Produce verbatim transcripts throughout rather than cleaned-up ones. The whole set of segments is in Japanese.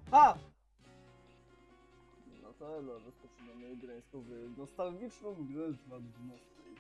A! Natalia, rozpoczynamy grę z nostalgiczną grę z lat dwunastych.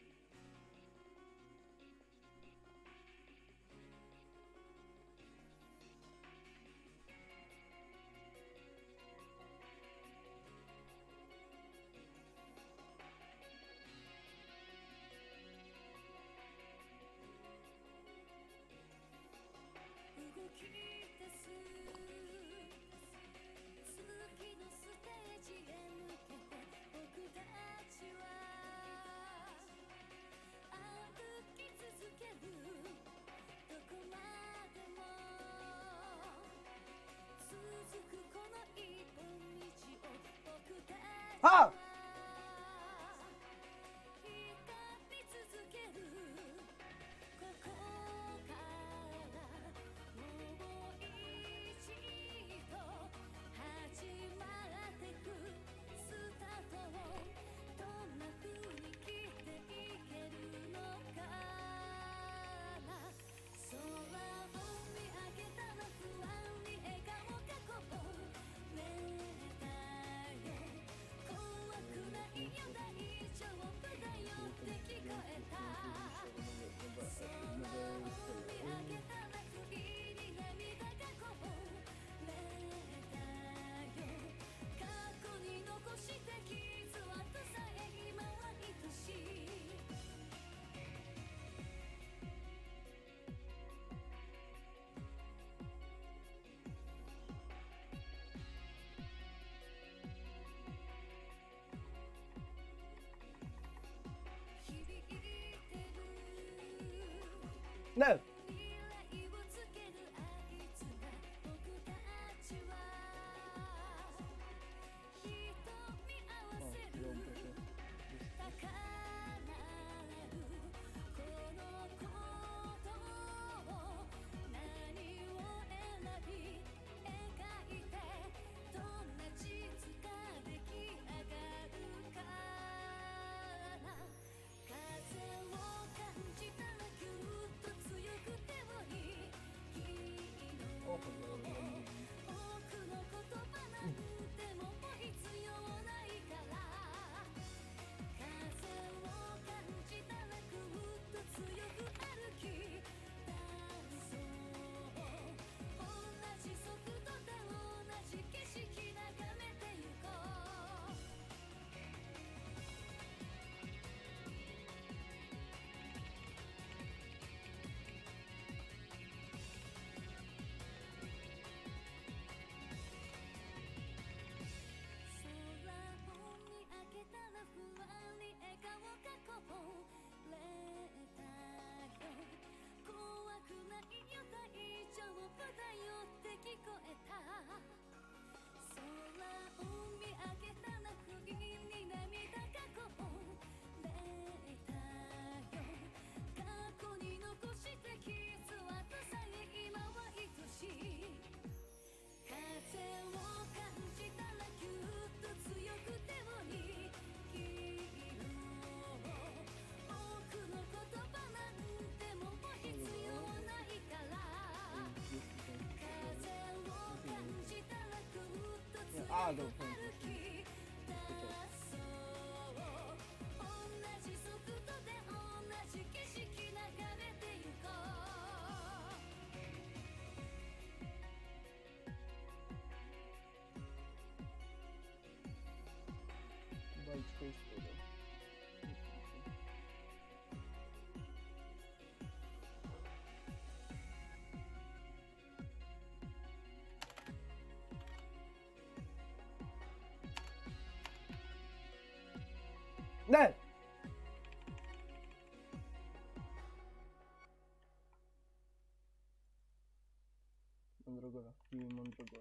あねあ、どうも。네! Mandragora, give me Mandragora.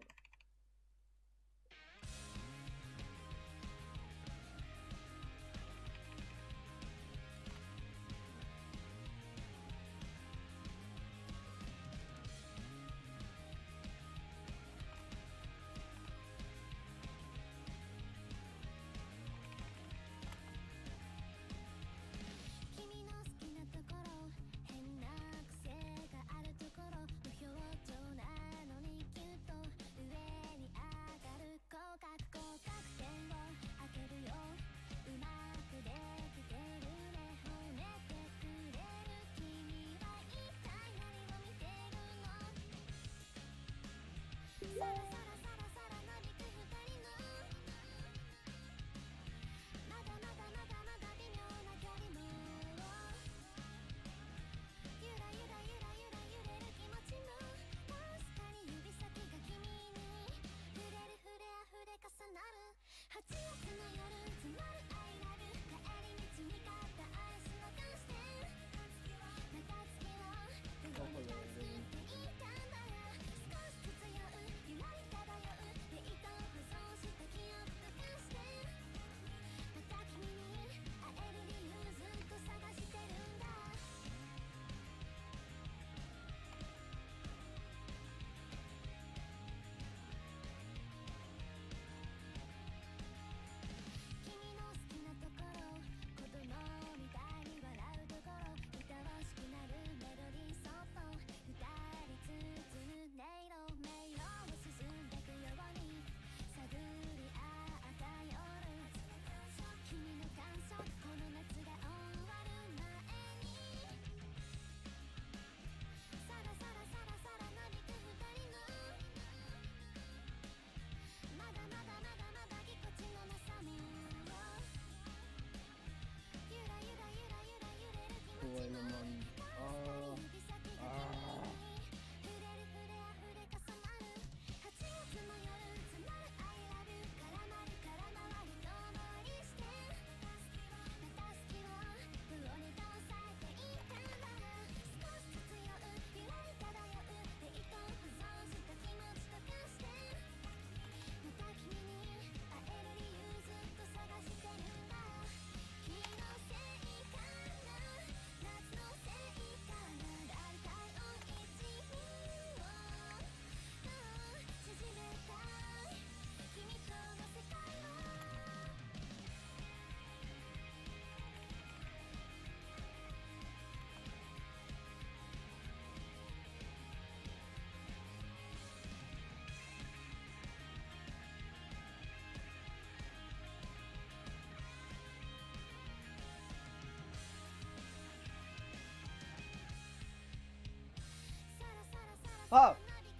あ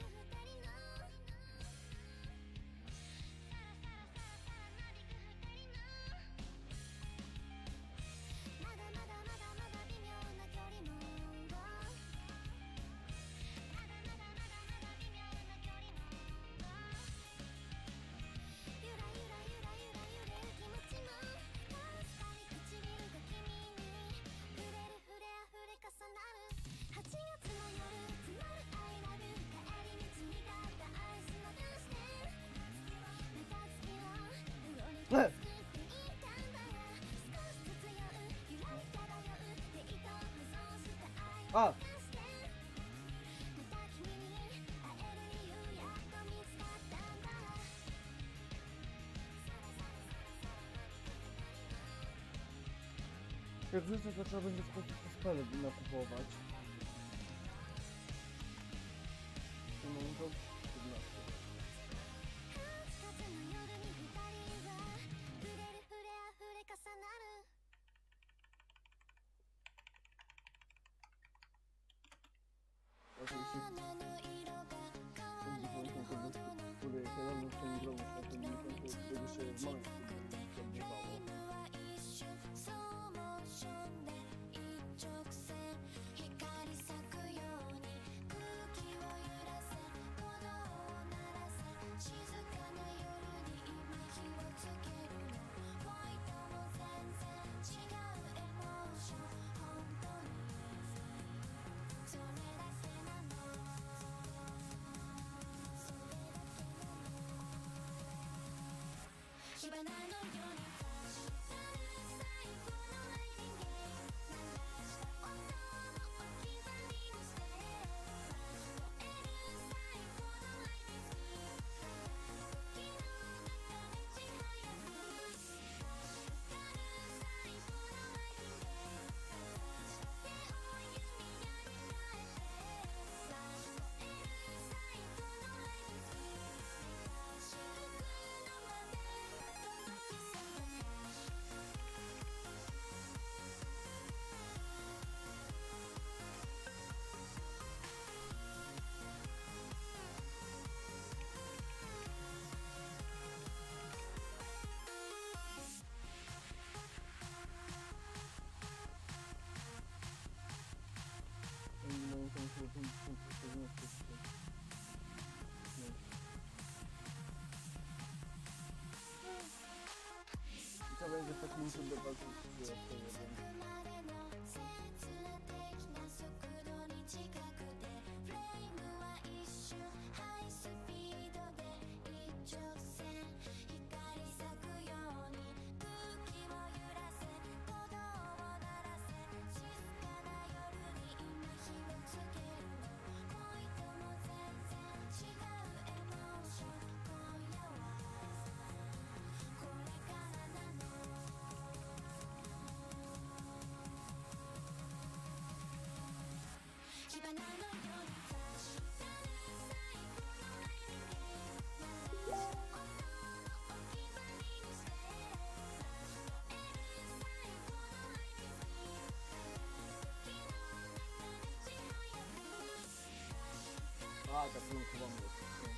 ねあjak wrzucę, to trzeba będzie w końcu te spele nakupować. No, no to siedemnaście. Oczywiście wszędzie są te wyspy, które się robią w tym gromu, w tym miesiącu, kiedy się w małym się odbywało. To będzie w takim razie do walki z tym. A, tak chyba mówię.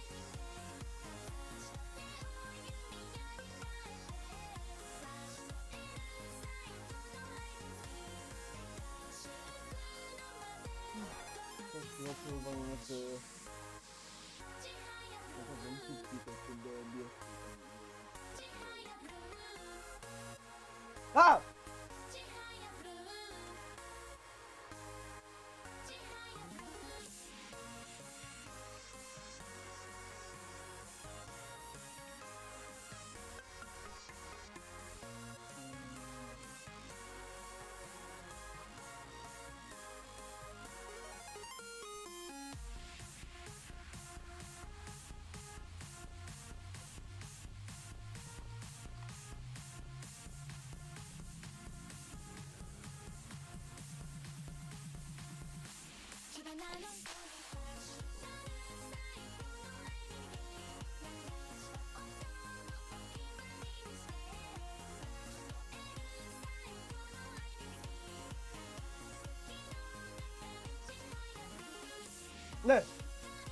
Ja chyba nie chcę... Ja wiem, wszystkie to się dobie. A! 네.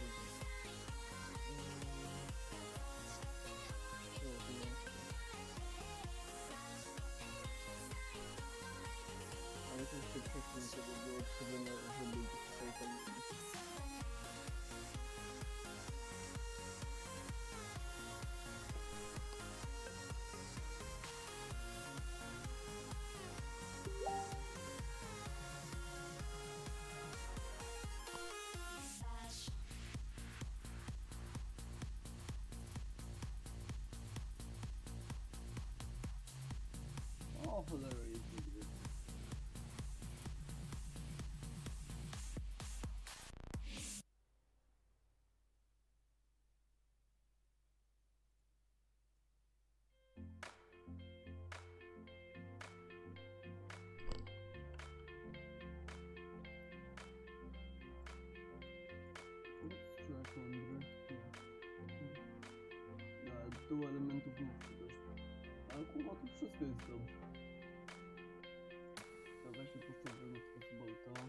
O cholera, jest gry. Sprzedać mądry. Na dół elementów mówcy też. Ale kurwa, to wszystko jest dobrze. Dobra, się postawimy w sposób to.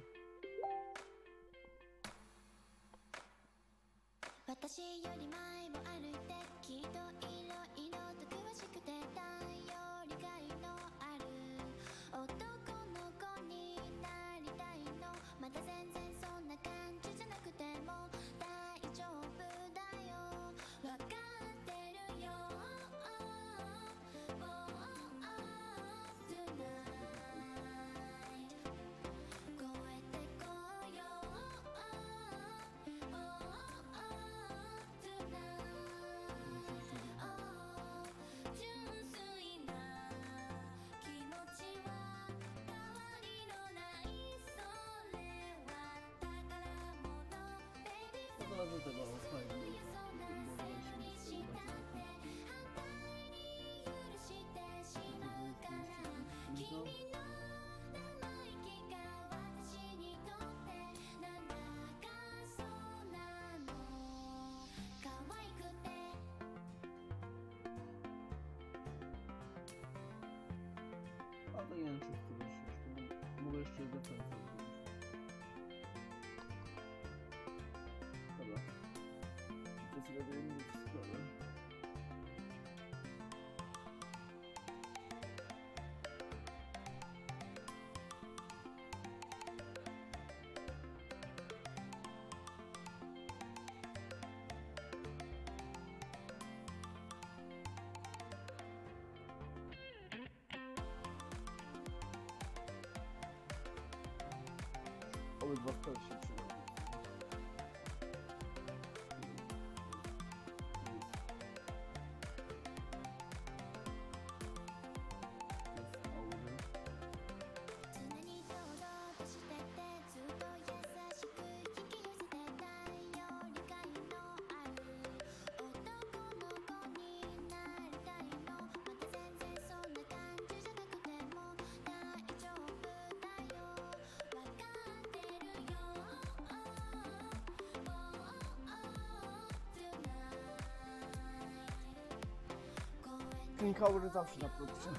私より前も歩いてきっといろいろと詳しくて頼りがいのある男の子になりたいのまだ全然そんな感じじゃなくても大丈夫だよわかってるよ Tonight 超えてこよ Od razu tego fajnie. No. あとnie wiem, czy chcę jeszcze. Mogę jeszcze defensę zrobić. Dobra. To sobie dajemy sprawę. Obydwa w się przydadzą. King Howard zawsze na próbce.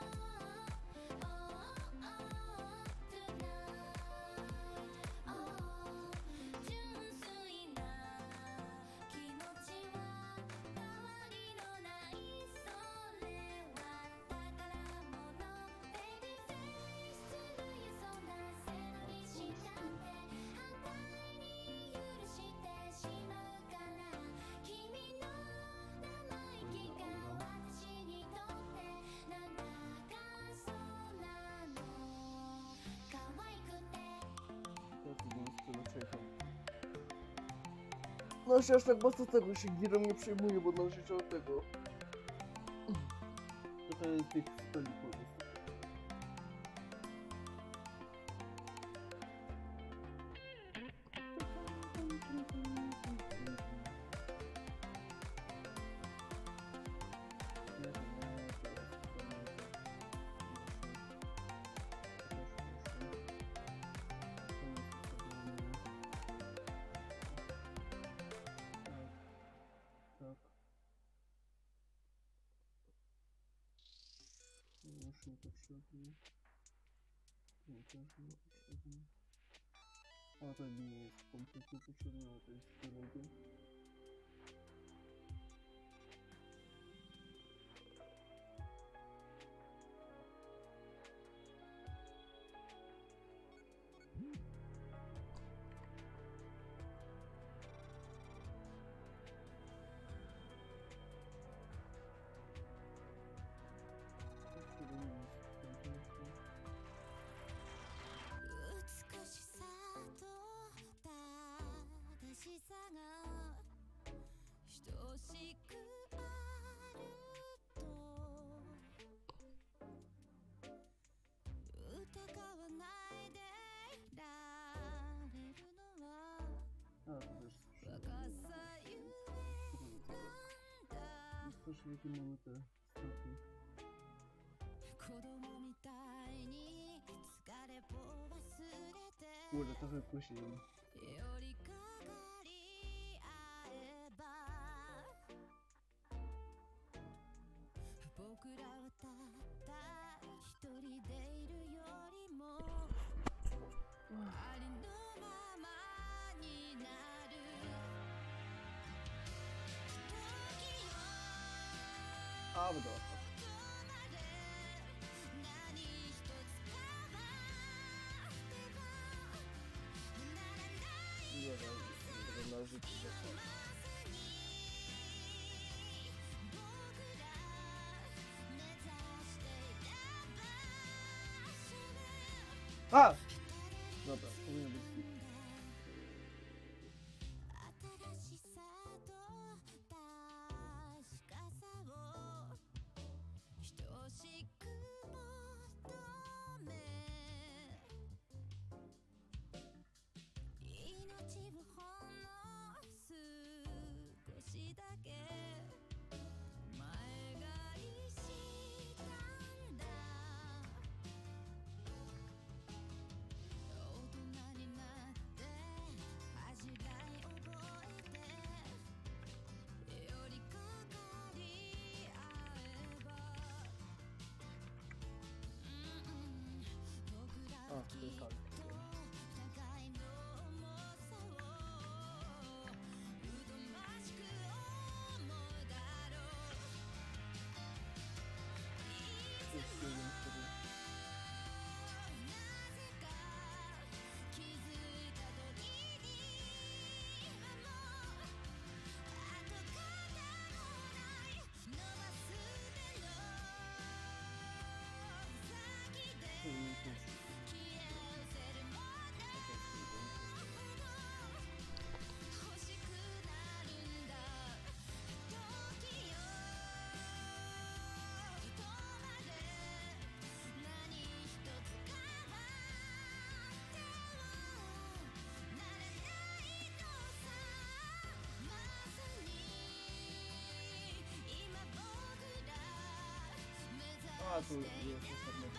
No się aż tak mocno tego się girą nie przejmuje, bo należy się od tego. Trochę tych speli po prostu. Już nie potrzebuję. Nie, też nie potrzebuję. A to nie jest kompletnie potrzebne, ale to jest drogie. 刺激もめてスタート。 子供みたいに疲れを忘れて Burada takı koşuyorum. 寄りかかり合えば僕らはたった一人でいるよりもありのままになる時よ Abi de var. いやだ、同じって言った。あ、なんだ、ごめんなさい。 新しさと確かさを等しく求め命をほんの少しだけ前借りしたんだ大人になって恥じらい覚えて寄りかかり合えば僕らはきっと互いの重さをうどましく思うだろういつもなぜか気づいた時に今も跡形もない伸ばす手の先で消え失せるもの欲しくなるんだ時よ止まれ何一つ変わってはならないのさまさに今僕ら目指していた А, тут есть интернет.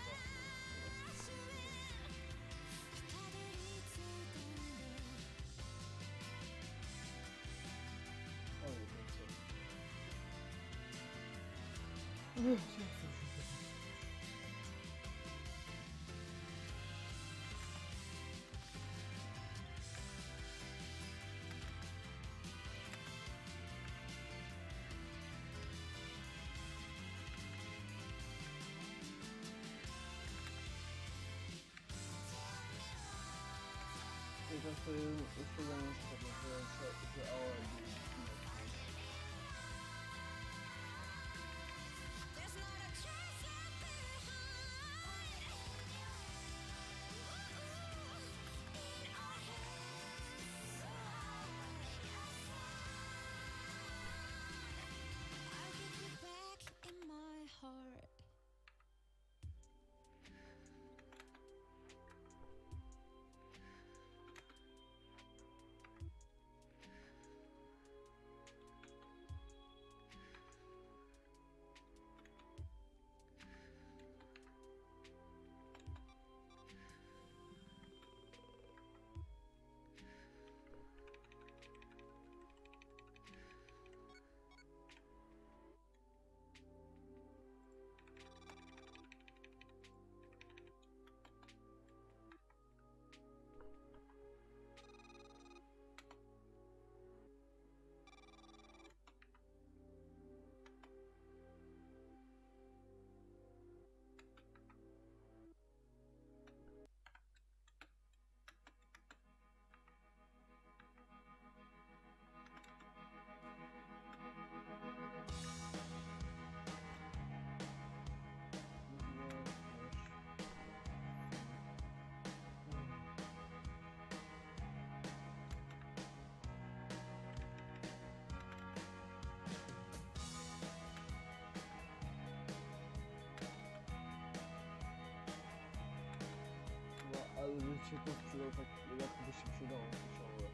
这个是是让我特别是是偶尔的。 There's not a trace left behind in our heads. I'll get you back in my heart. Also ich hätte noch gesagt, ich hab ein bisschen schöner ausgeschaut.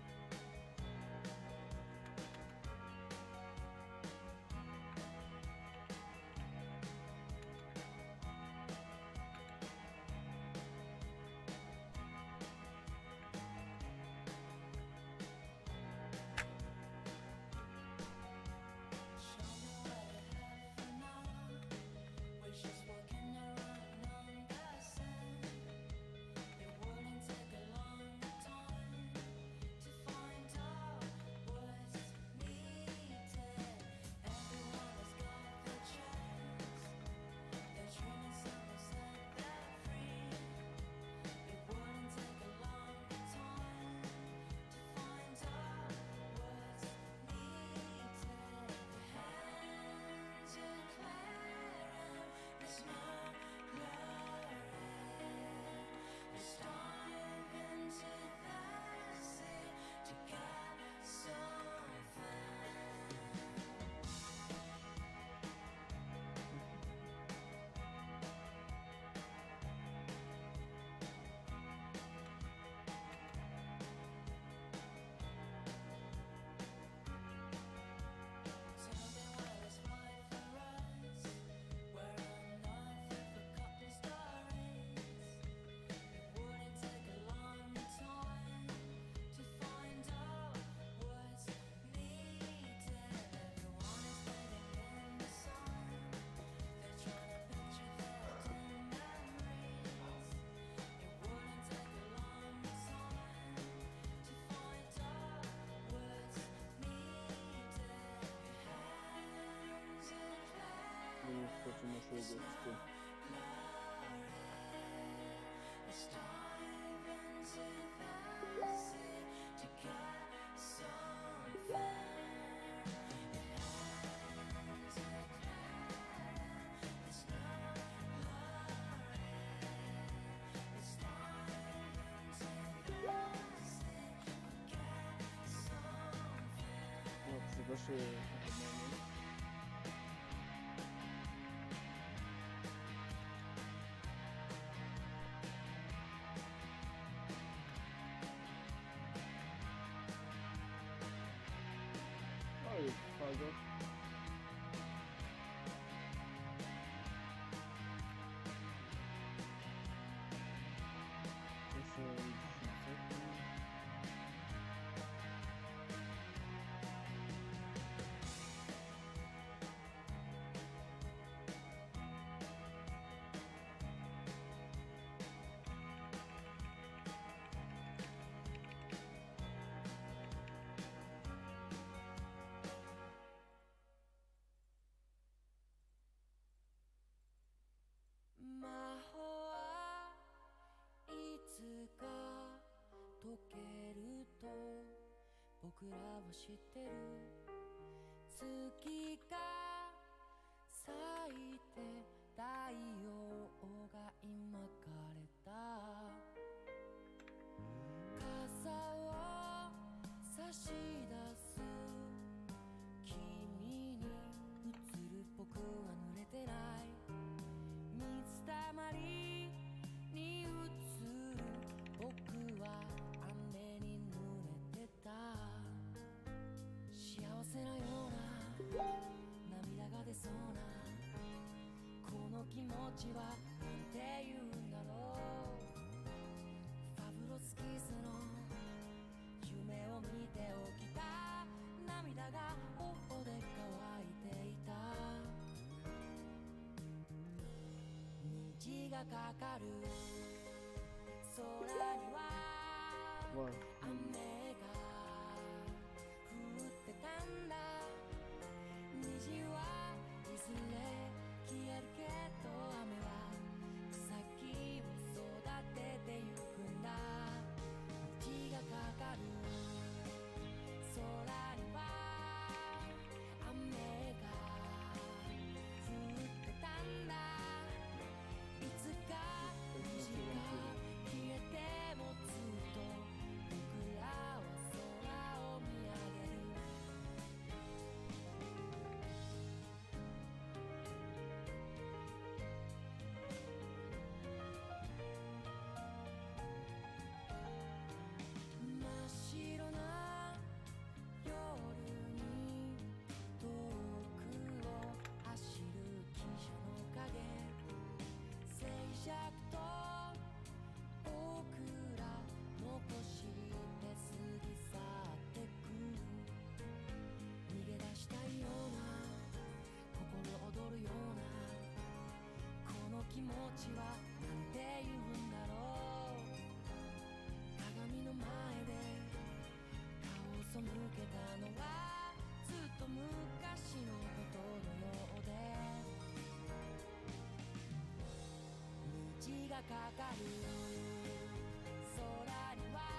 ちも想像つく。No, pues igual se... Ay, fazla. Nasıl düşünsek mi? 「僕らは知ってる」「月が咲いて太陽が今枯れた」「傘を差し出す」「君に映る僕は濡れてない」「水たまりに映る僕は雨に濡れてた」幸せなような涙が出そうなこの気持ちはなんて言うんだろうファブロスキスの夢を見て起きた涙が頬で乾いていた虹がかかる空には Var. 雨が降ってたんだ虹はいずれ消えるけど雨は草木を育ててゆくんだ虹がかかる空には雨が降ってたんだいつか虹が消えてもずっと僕らは空を見上げる真っ白な夜に遠くを走る汽車の影静寂と僕ら残して過ぎ去ってく逃げ出したいような心躍るようなこの気持ちはなんて言うんだろう鏡の前で顔を背けたのはずっと昔のことのようで虹がかかる空には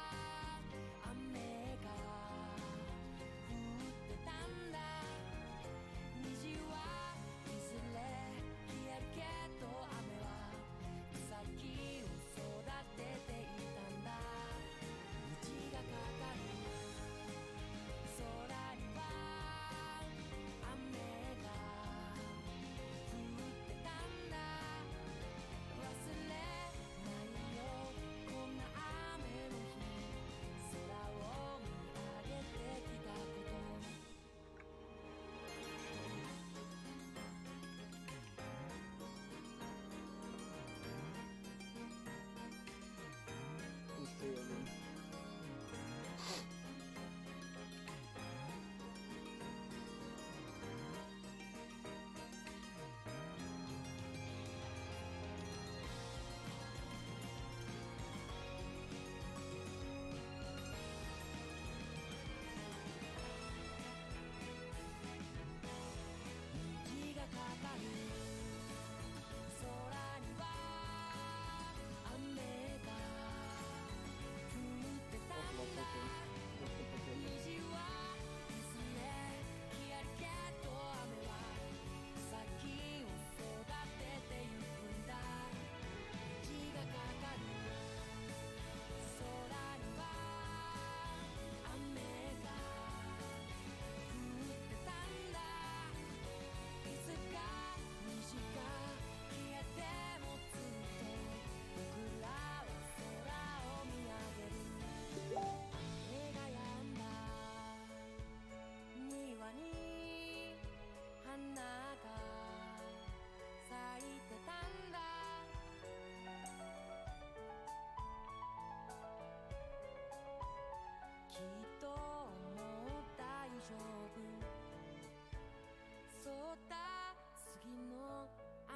雨が降ってたんだ虹はいずれ消えるけど雨は草木を育てていたんだ虹がかかる空には雨が降ってたんだ忘れない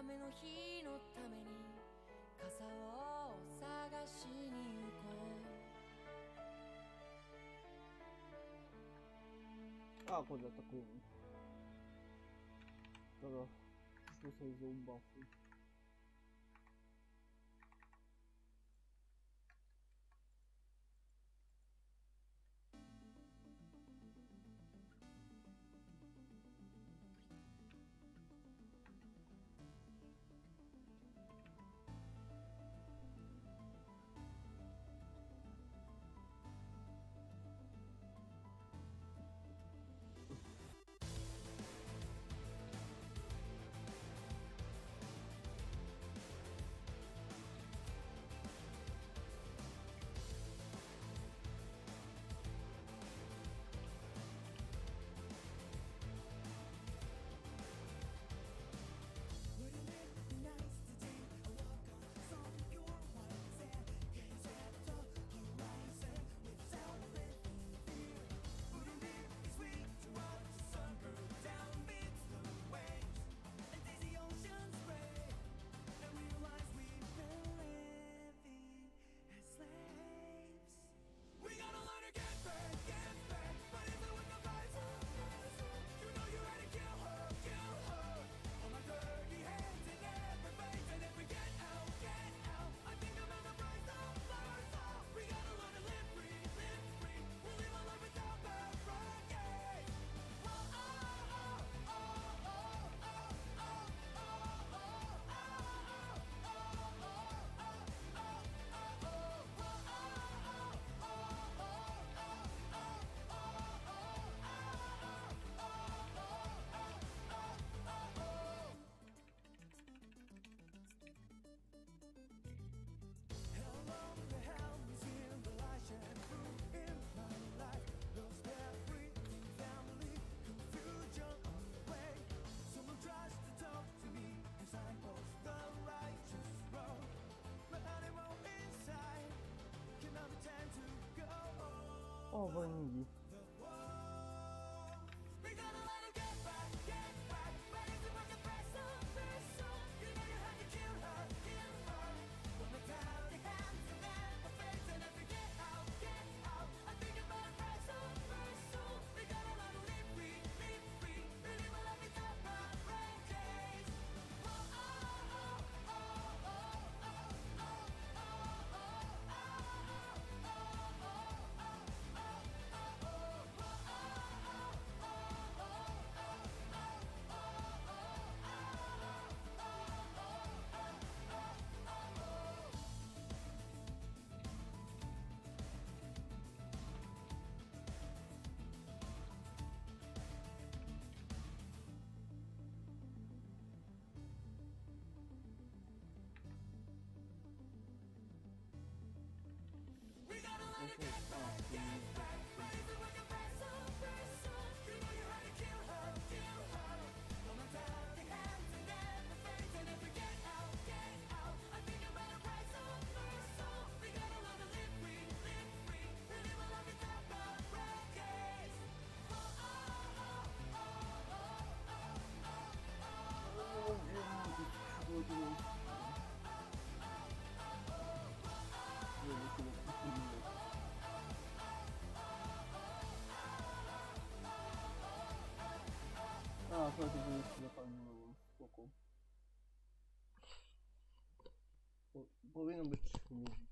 雨の日のために傘を探しに行こう Ah, pode estar com ele. Agora, deixa eu ver se eu usou o bafo. Oh, Vanille. Ah, foi que eu já falei no pouco. Powinno być music.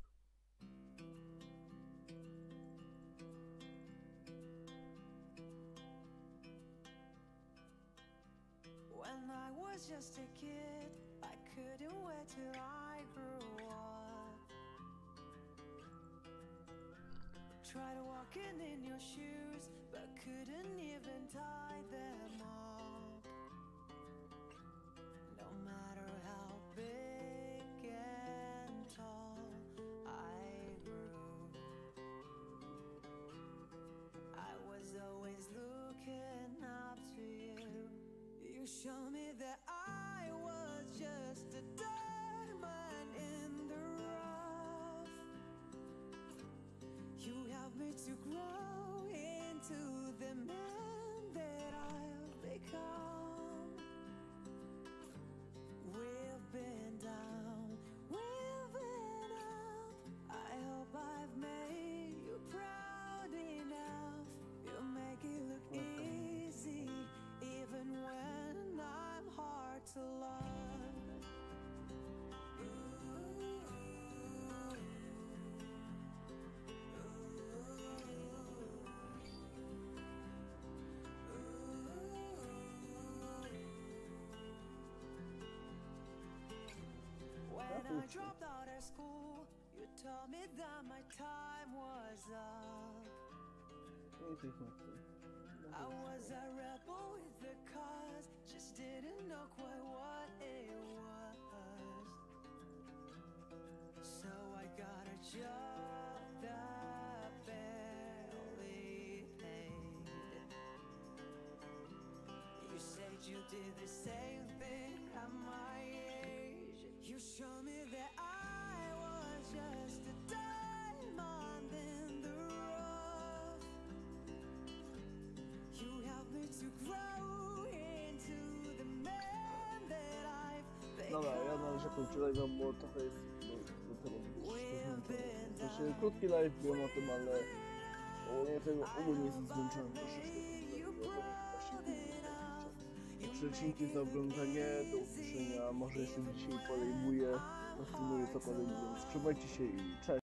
When I was just a kid, I couldn't wait till I grew up. Tried walking in your shoes, but couldn't even tie them up. No matter how big and tall I grew, I was always looking up to you. You showed me that I was just a diamond in the rough. You helped me to grow into the man that I've become. With krótszy. dropped out of school, you told me that my time was up. No i tej krótszy. I was a rebel with the cause, just didn't know quite what it was. So I got a job that barely paid. You said you did the same thing at my age. You showed me that I was just a diamond in the rough. You helped me to grow into the man that I've Dobra, ja become. należy kończyć live'a, bo trochę jest do tego Znaczy krótki live, wiem o tym, ale ogólnie tego ogólnie jestem zmęczony troszeczkę. Także dzięki za oglądanie, do usłyszenia, może jeszcze dzisiaj podejmuję, postuluję cokolwiek, więc trzymajcie się i cześć.